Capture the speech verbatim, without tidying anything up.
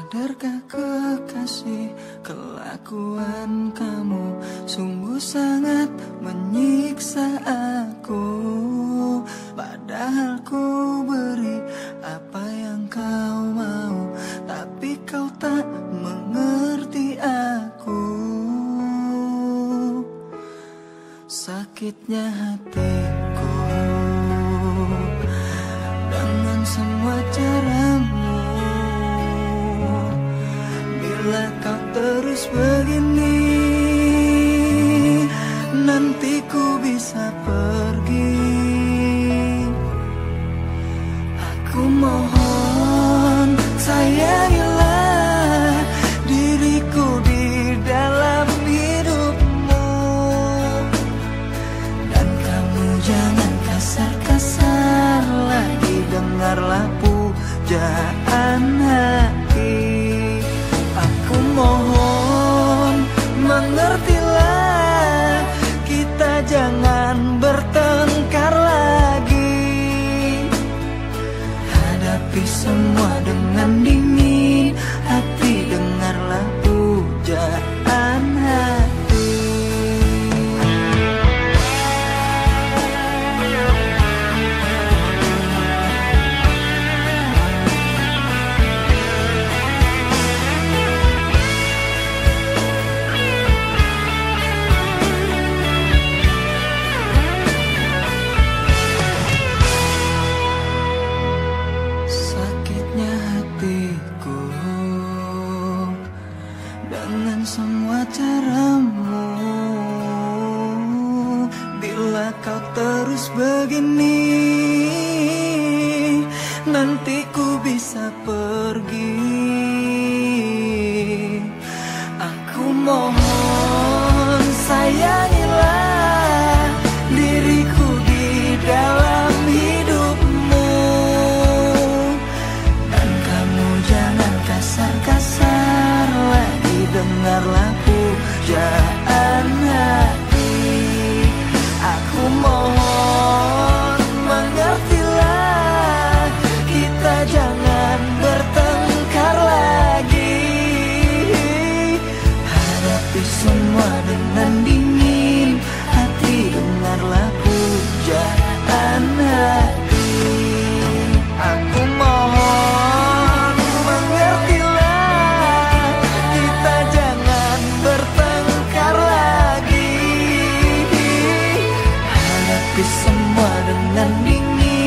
Sadarkah kekasih, kelakuan kamu sungguh sangat menyiksa aku. Padahal ku beri apa yang kau mau, tapi kau tak mengerti aku. Sakitnya hatiku dengan semua caramu. Bila kau terus begini, nanti ku bisa pergi. Aku mohon sayangilah diriku di dalam hidupmu. Dan kamu jangan kasar-kasar lagi, dengarlah pujaan hati. Aku mohon mengertilah, kita jangan bertengkar lagi. Hadapi semua dengan dingin hati, dengarlah pujaan hati. Sakitnya hatiku dengan semua caramu. Bila kau terus begini, nanti ku bisa pergi. Aku mohon sayangilah diriku di dalam hidupmu. Dan kamu jangan kasar-kasar lagi, dengarlah pujaan hati. Aku mohon mengertilah, kita jangan bertengkar lagi. Hadapi semua dengan dingin hati, dengarlah pujaan hati. Aku mohon mengertilah, kita jangan bertengkar lagi. Hadapi semua dengan dingin